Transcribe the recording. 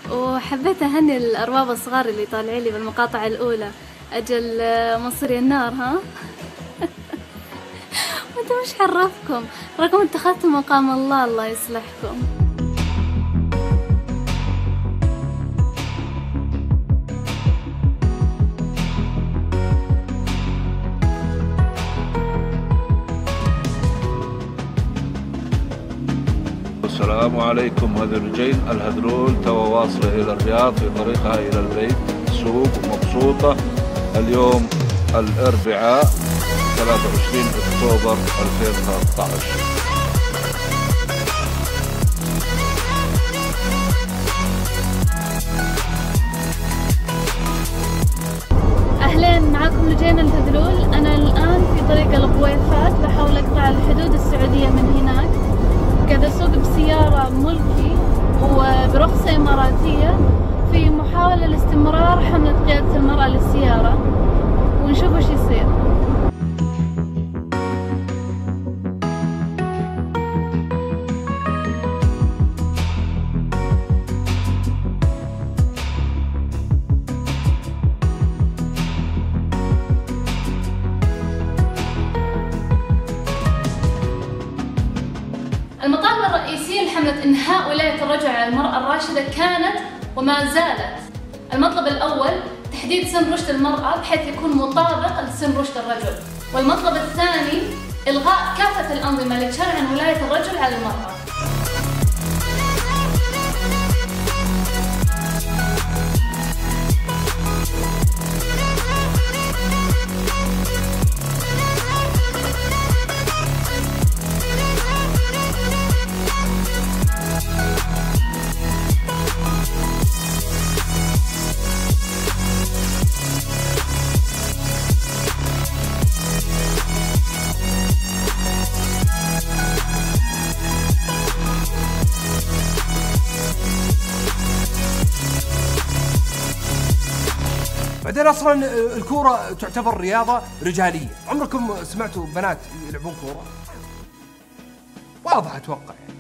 وحبيت أهني الأرباب الصغار اللي طالعين لي بالمقاطع الأولى. أجل مصري النار ها؟ وانتم مش عرفكم رقم اتخذتوا مقام الله يصلحكم. السلام عليكم. هذرجين الهذلول توا واصلة إلى الرياض في طريقها إلى البيت سوق ومبسوطة. اليوم الأربعاء 23 أكتوبر 2013. أهلين، معكم لجين الهذلول. أنا الآن في طريق البويفات بحاول أقطع الحدود السعودية من هناك. قاعدة أسوق بسيارة ملكي وبرخصة إماراتية في محاولة لاستمرار حملة قيادة المرأة للسيارة، ونشوف وش يصير. المطالب الرئيسية لحملة إنهاء ولاية الرجل على المرأة الراشدة كانت وما زالت: المطلب الأول تحديد سن رشد المرأة بحيث يكون مطابق لسن رشد الرجل، والمطلب الثاني إلغاء كافة الأنظمة اللي تشرع ولاية الرجل على المرأة. بعدين اصلا الكوره تعتبر رياضه رجاليه. عمركم سمعتوا بنات يلعبون كوره؟ واضح اتوقع يعني.